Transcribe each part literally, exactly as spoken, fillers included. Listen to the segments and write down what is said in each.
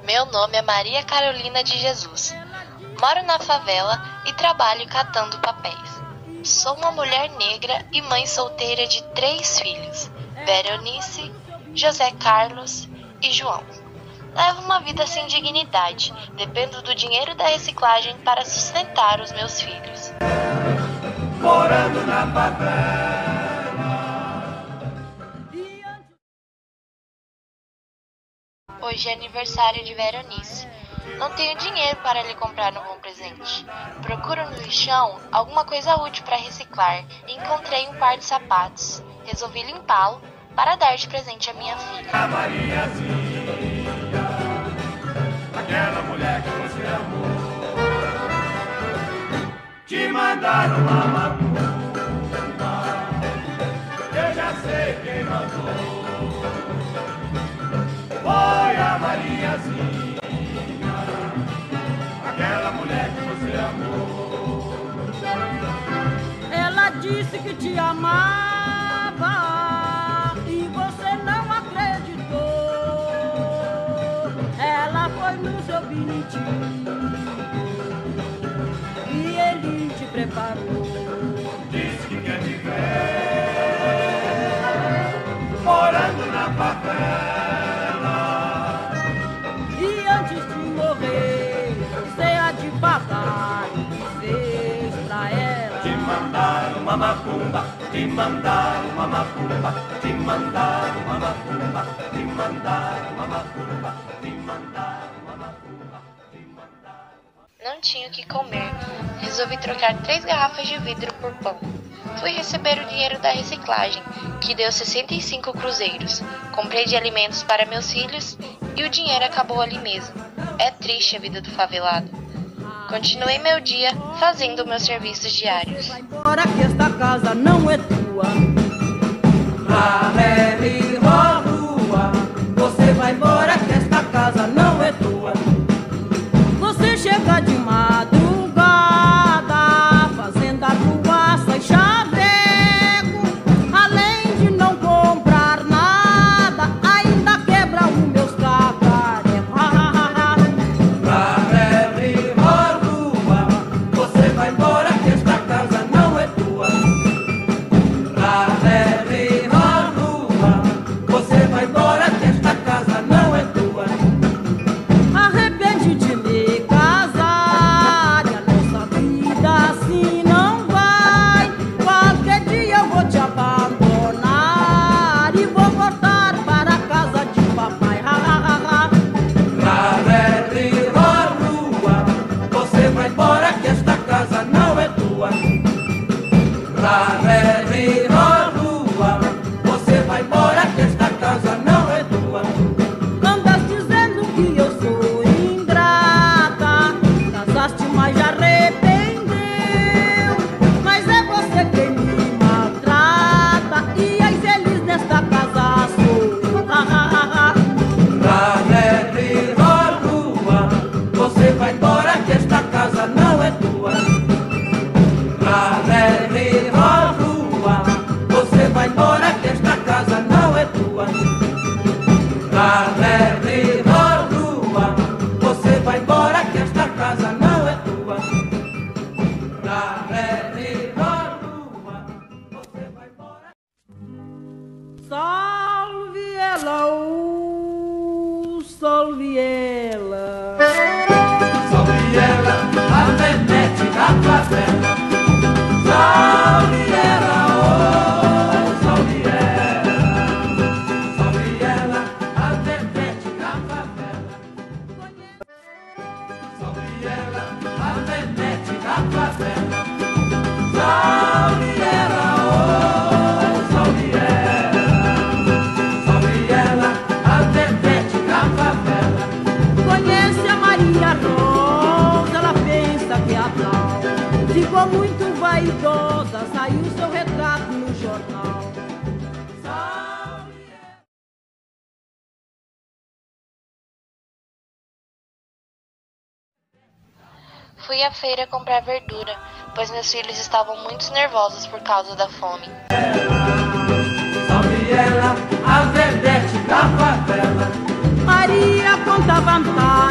Meu nome é Maria Carolina de Jesus. Moro na favela e trabalho catando papéis. Sou uma mulher negra e mãe solteira de três filhos, Veronice, José Carlos e João. Levo uma vida sem dignidade, dependo do dinheiro da reciclagem para sustentar os meus filhos. Morando na favela. Hoje é aniversário de Veronice. Não tenho dinheiro para lhe comprar um bom presente. Procuro no lixão alguma coisa útil para reciclar e encontrei um par de sapatos. Resolvi limpá-lo para dar de presente à minha filha. A Mariazinha, aquela mulher que você amou, te mandaram uma macumba. Eu já sei quem mandou. Foi a Mariazinha, aquela mulher que você amou. Ela disse que te amava e você não acreditou. Ela foi no seu binitinho e ele te preparou. Disse que quer te ver morando na favela. Uma macumba, te mandaram uma macumba, te mandaram uma macumba, te mandaram uma macumba, te mandaram uma macumba, te mandaram. Não tinha o que comer. Resolvi trocar três garrafas de vidro por pão. Fui receber o dinheiro da reciclagem, que deu sessenta e cinco cruzeiros. Comprei de alimentos para meus filhos e o dinheiro acabou ali mesmo. É triste a vida do favelado. Continuei meu dia fazendo meus serviços diários. Agora que esta casa não é tua, Lá leve rua, você vai embora que esta casa não é tua. Você chega de madrugada, fazendo arruaça e chaveco. Além de não comprar nada, ainda quebra os meus cacarecos. lá leve rua, você vai embora que esta casa não é tua. Lá leve rua, você vai embora que esta casa não é tua. Arrepende de me casar, e a nossa vida assim não vai. Qualquer dia eu vou te abandonar e vou voltar para a casa de papai. Lá leve rua, você vai embora que esta casa não é tua. Lá leve rua, você vai embora que esta casa não é tua. Andas dizendo que eu sou ingrata, casaste mas já arrependeu. Mas é você quem me maltrata e a infeliz nesta casa sou eu. Lá leve rua, você vai embora que esta casa não é tua. Lá leve rua, você vai embora que esta casa não é tua. Lá leve rua, você vai embora que esta casa não é tua. Lá leve rua, você vai embora. Salve ela, uh, salve ela. Salve ela, a Venete da favela. Salve ela, oh, salve ela. Salve ela, a Venete da favela. Salve ela, a Venete da favela. Salve ela, oh, salve ela. Salve ela, a Venete da favela. Conhece a Maria Rosa, ela pensa que é a tal. Ficou muito vaidosa, saiu seu retrato no jornal. Salve ela. Fui à feira comprar verdura, pois meus filhos estavam muito nervosos por causa da fome. Salve ela, a Vedete da favela. Maria conta vantagem.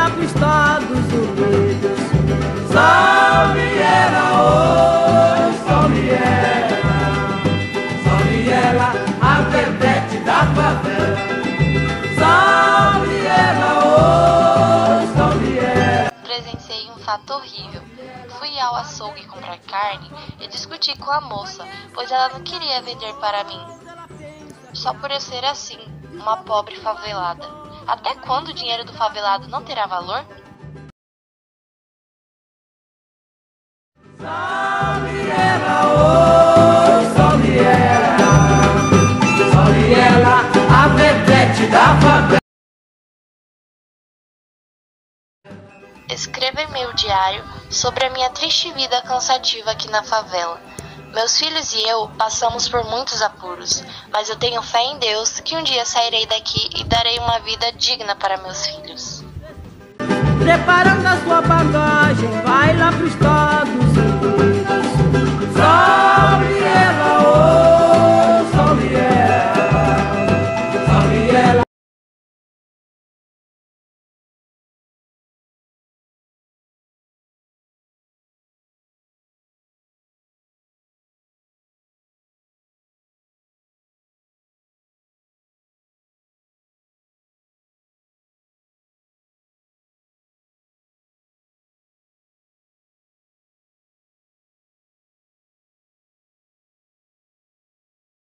lá pros Estados Unidos. Salve ela, oh, salve ela, salve ela, a vedete da favela. Salve ela, oh, salve ela. Presenciei um fato horrível. Fui ao açougue comprar carne e discuti com a moça, pois ela não queria vender para mim. Só por eu ser assim, uma pobre favelada. Até quando o dinheiro do favelado não terá valor? Salve ela, oh, salve ela, salve ela, a vedete da favela. Escreva em meu diário sobre a minha triste vida cansativa aqui na favela. Meus filhos e eu passamos por muitos apuros, mas eu tenho fé em Deus que um dia sairei daqui e darei uma vida digna para meus filhos. Preparando a sua bagagem, vai lá pros Estados Unidos. Salve